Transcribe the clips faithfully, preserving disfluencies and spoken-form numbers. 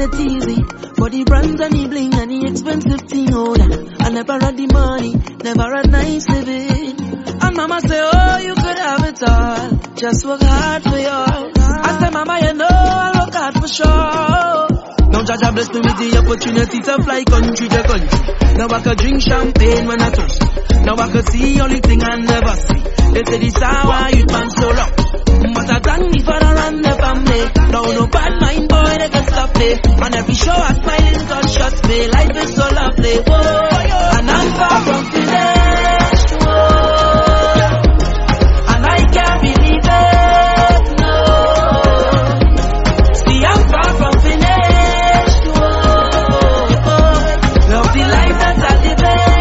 it easy. For the brands and the bling and the expensive thing, oh that. I never had the money, never had nice living. And mama say, oh, you could have it all. Just work hard for yours. I say, mama, you know I'll work hard for sure. Now Jaja bless me with the opportunity to fly country to country. Now I can drink champagne when I thirst. Now I can see only thing I never see. They say this how you man so long. But I thank me for the run the family. Now no bad mind boy they can stop me. And every show I smiling cause trust me. Life is so lovely. Whoa. And I'm far from finished. Whoa. And I can't believe it. No. See I'm far from finished. Whoa. Love the life that I live in.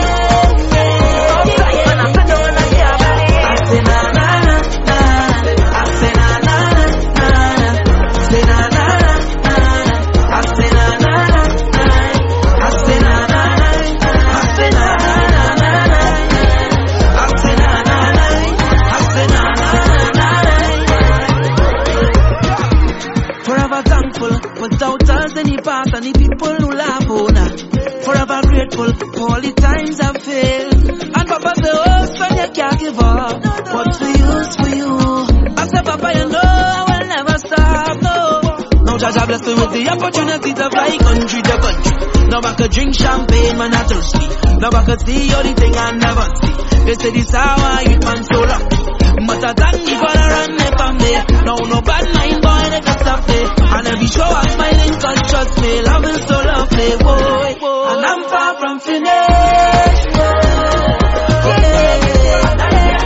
Without us, any past and the people who laugh on her. Forever grateful for all the times I failed. And Papa say, oh son, you can't give up. What's for you is for you. I say, Papa, you know I will never stop, no. Now Jaja bless me with the opportunity to fly country to country. Now I could drink champagne when I thirsty. Now I could see all the thing I never see. They say this how I eat man so long. But I thank you for the run the family. Now no bad mind boy they can stop me. And every show I'm smiling cause trust me. Love is so lovely, boy, boy. And I'm far from finished, boy. Yeah.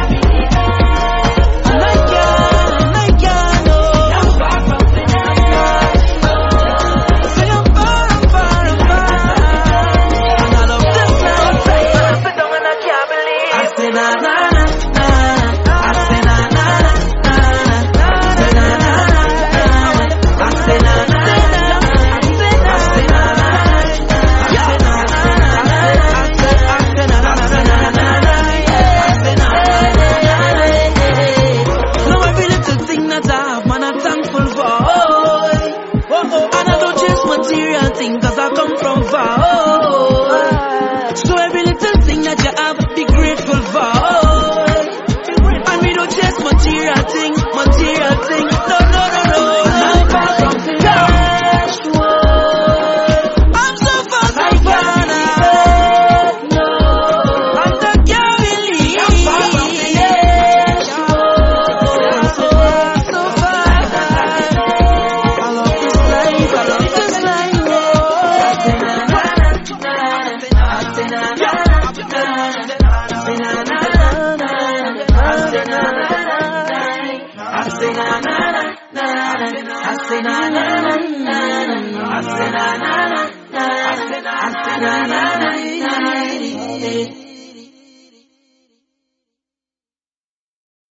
And I can't, and I can't, oh. I'm far from finished. Say I'm far, I'm far, I'm far. And I love this life. I sit down and I can't believe. I say na na na na. I say na na na na. Say na na na. I say na na. Material thing, cause I come from far. Oh, so every little thing that you have, be grateful for. Oh, and we don't chase material thing, material thing. No, no, no, no. I'm far from finished. I'm so far from finished. No, and I can't believe I'm far from finished. I'm so far, so far. I love this life, I love this life. I say na na na na, I say na na na na na.